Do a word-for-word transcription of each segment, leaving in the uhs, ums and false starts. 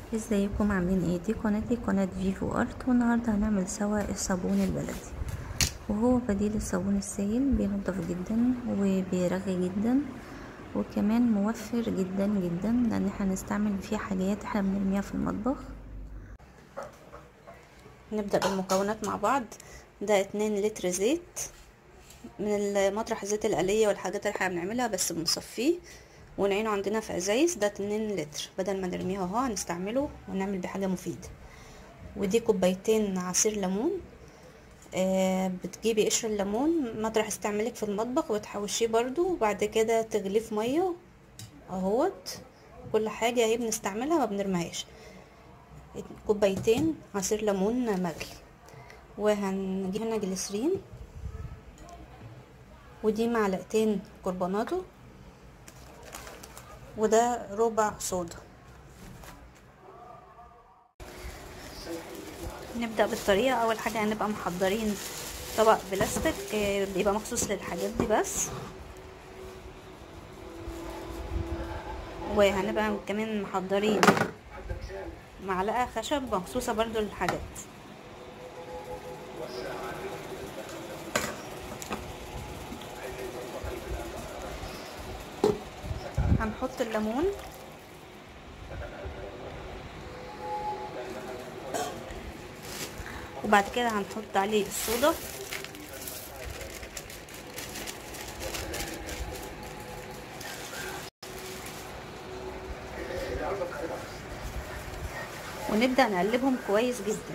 ازيكم عاملين ايه؟ دي قناتي قناة فيفو ارت، والنهاردة هنعمل سوا الصابون البلدي، وهو بديل الصابون السائل، بينضف جدا وبيرغي جدا وكمان موفر جدا جدا، لان احنا هنستعمل فيه حاجات احنا بنرميها في المطبخ. نبدأ بالمكونات مع بعض. ده اتنين لتر زيت من مطرح الزيت الآلية والحاجات اللي احنا بنعملها، بس بنصفيه ونعينه عندنا في ازايز. ده اتنين لتر، بدل ما نرميه اهو هنستعمله ونعمل بحاجة مفيدة. ودي كوبايتين عصير ليمون. آه بتجيبي قشر الليمون مطرح استعمالك في المطبخ وتحوشيه برضو، وبعد كده تغليه في ميه اهوت. كل حاجه اهي بنستعملها ما بنرميهاش. كوبايتين عصير ليمون مغلي، وهنجيب هنا جليسرين، ودي معلقتين كربوناتو، وده ربع صودا. نبدأ بالطريقة. أول حاجة هنبقى محضرين طبق بلاستيك بيبقى مخصوص للحاجات دي بس، وهنبقى كمان محضرين معلقة خشب مخصوصة برضو للحاجات. هنحط الليمون، وبعد كده هنحط عليه الصودا، ونبدأ نقلبهم كويس جدا.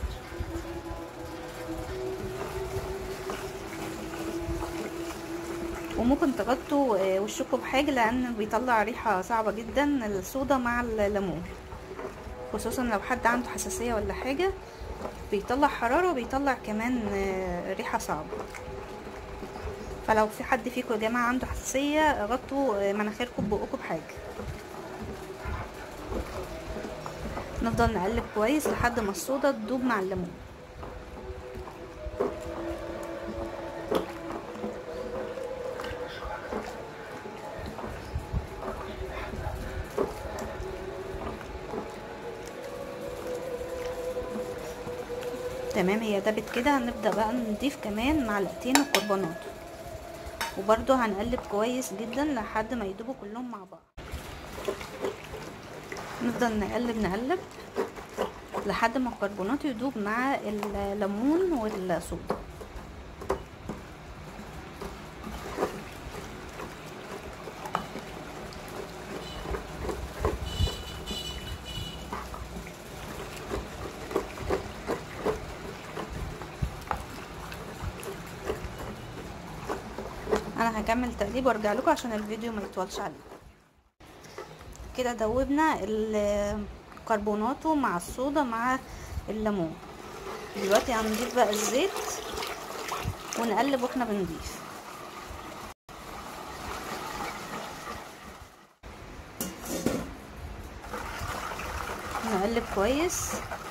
وممكن تغطوا وشكم بحاجة لان بيطلع ريحة صعبة جدا الصودا مع الليمون، خصوصا لو حد عنده حساسية ولا حاجة. بيطلع حرارة وبيطلع كمان ريحة صعبة. فلو في حد فيكم يا جماعة عنده حساسية، غطوا مناخيركم ببقكم بحاجة. نفضل نقلب كويس لحد ما الصودا تدوب مع الليمون. تمام، هي دابت كده. هنبدأ بقى نضيف كمان معلقتين الكربونات، وبرضو هنقلب كويس جدا لحد ما يدوبوا كلهم مع بعض. نفضل نقلب نقلب لحد ما الكربونات يدوب مع الليمون والصودا. انا هكمل تقليب وارجع لكم عشان الفيديو ما يطولش عليكم. كده دوبنا الكربوناتو مع الصودا مع الليمون. دلوقتي هنضيف بقى الزيت ونقلب واحنا بنضيف. نقلب كويس.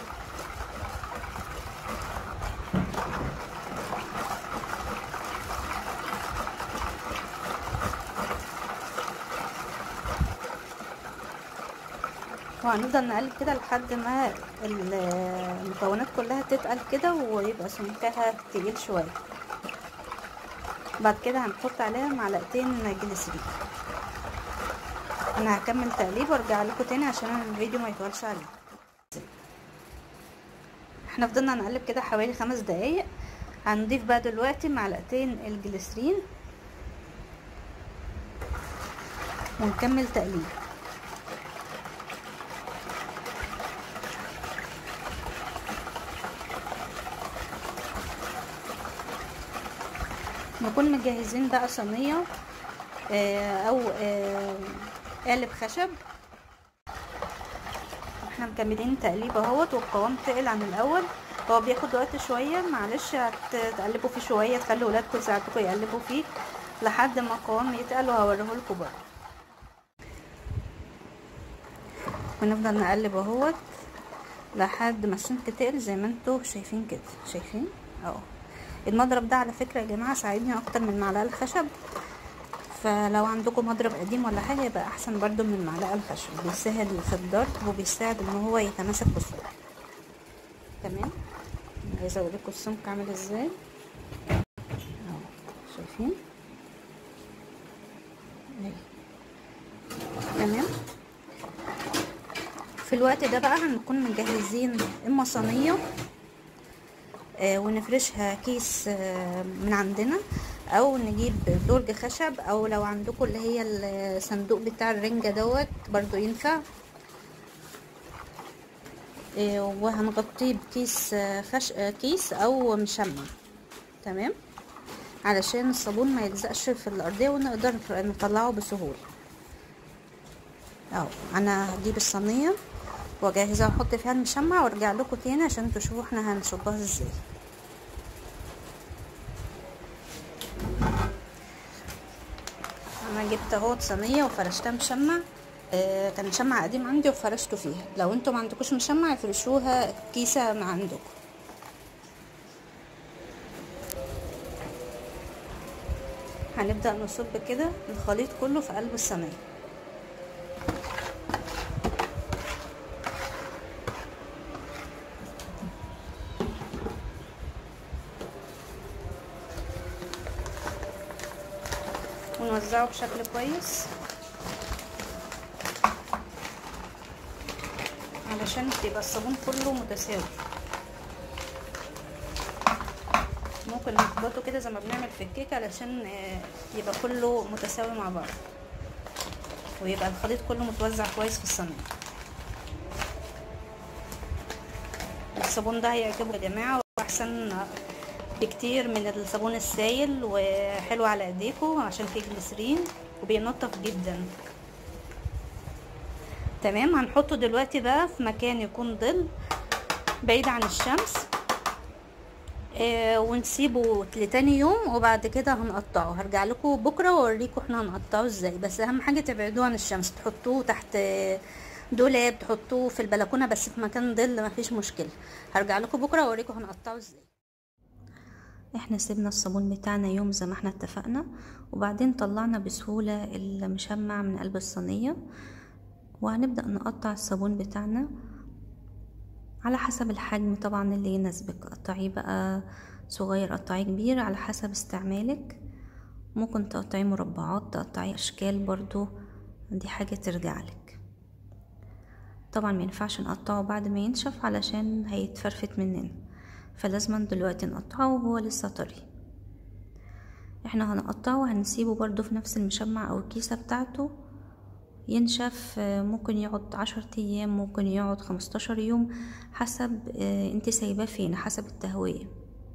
وهنفضل نقلب كده لحد ما المكونات كلها تتقل كده ويبقى سمكها تقيل شويه. بعد كده هنحط عليها معلقتين جليسرين. انا هكمل تقليب وارجع لكم تاني عشان الفيديو ما يطولش عليكم. احنا فضلنا نقلب كده حوالي خمس دقايق. هنضيف بقى دلوقتي معلقتين الجليسرين ونكمل تقليب. نكون مجهزين بقى صينيه او قالب خشب. احنا مكملين تقليب اهوت، والقوام تقل عن الاول. هو بياخد وقت شويه، معلش هتقلبوا فيه شويه، تخلوا ولادكم يساعدوكم يقلبوا فيه لحد ما القوام يتقل، وهوريه لكم برضه. ونفضل نقلب اهوت لحد ما السمك تقل زي ما انتوا شايفين كده. شايفين اهو. المضرب ده على فكره يا جماعه ساعدني اكتر من معلقه الخشب فلو عندكم مضرب قديم ولا حاجه يبقى احسن برضو من المعلقه الخشب، بيسهل في الضرب وبيساعد ان هو يتماسك بسرعه. تمام. عايزه اوريكم السمك عامل ازاي اهو، شايفين؟ اهي. تمام. في الوقت ده بقى هنكون مجهزين اما صينيه آه ونفرشها كيس آه من عندنا، او نجيب درج خشب، او لو عندكم اللي هي الصندوق بتاع الرنجة دوت برضو ينفع. آه وهنغطيه بكيس آه خش آه كيس او مشمع. تمام، علشان الصابون ما يلزقش في الارضية ونقدر نطلعه بسهولة. اهو انا هجيب الصينية واجهزها واحط فيها المشمع وارجع لكم تاني عشان تشوفوا احنا هنصبها ازاي. انا جبت اهوت صينيه وفرشتها مشمع، آه كان مشمع قديم عندي وفرشته فيها. لو انتم ما عندكوش مشمع افرشوها كيسه من عندكم. هنبدا نصب كده الخليط كله في قلب الصينيه. ونوزعه بشكل كويس علشان يبقى الصابون كله متساوي. ممكن نخبطه كده زي ما بنعمل في الكيك علشان يبقى كله متساوي مع بعض، ويبقى الخليط كله متوزع كويس في الصينيه. الصابون ده هيعجبه يا جماعه، واحسن بكتير من الصابون السائل، وحلو على ايديكم عشان فيه جليسرين وبينضف جدا. تمام. هنحطه دلوقتي بقى في مكان يكون ظل بعيد عن الشمس، آه ونسيبه لتاني يوم، وبعد كده هنقطعه. هرجع لكم بكره واوريكم احنا هنقطعه ازاي. بس اهم حاجه تبعدوه عن الشمس، تحطوه تحت دولاب، تحطوه في البلكونه بس في مكان ظل مفيش مشكله. هرجع لكم بكره واوريكم هنقطعه ازاي. احنا سيبنا الصابون بتاعنا يوم زي ما احنا اتفقنا، وبعدين طلعنا بسهولة المشمع من قلب الصينية، وهنبدأ نقطع الصابون بتاعنا على حسب الحجم طبعا اللي يناسبك. قطعيه بقى صغير، قطعيه كبير، على حسب استعمالك. ممكن تقطعيه مربعات، تقطعيه اشكال، برضو دي حاجة ترجعلك. طبعا مينفعش نقطعه بعد ما ينشف علشان هيتفرفت مننا، فلازم دلوقتي نقطعه وهو لسه طري. احنا هنقطعه وهنسيبه برضو في نفس المشمع او الكيسة بتاعته ينشف. ممكن يقعد عشر ايام، ممكن يقعد خمستاشر يوم، حسب انت سايباه فين، حسب التهوية.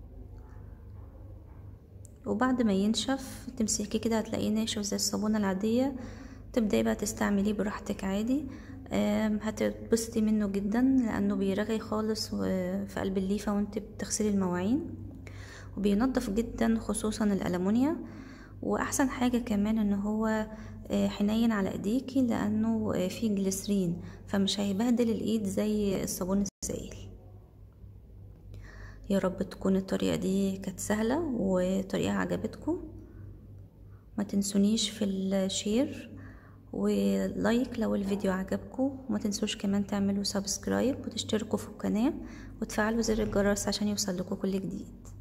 وبعد ما ينشف تمسكيه كده هتلاقيه ناشف زي الصابونة العادية، تبدأي بقى تستعمليه براحتك عادي. هتتبسطي منه جدا لانه بيرغي خالص في قلب الليفة وانت بتغسلي المواعين، وبينظف جدا خصوصا الألمونيا. واحسن حاجة كمان ان هو حنين على ايديكي لانه فيه جليسرين، فمش هيبهدل الايد زي الصابون السائل. يا رب تكون الطريقة دي كانت سهلة وطريقة عجبتكم. ما تنسونيش في الشير ولايك لو الفيديو عجبكم، وما تنسوش كمان تعملوا سبسكرايب وتشتركوا في القناة وتفعلوا زر الجرس عشان يوصل لكم كل جديد.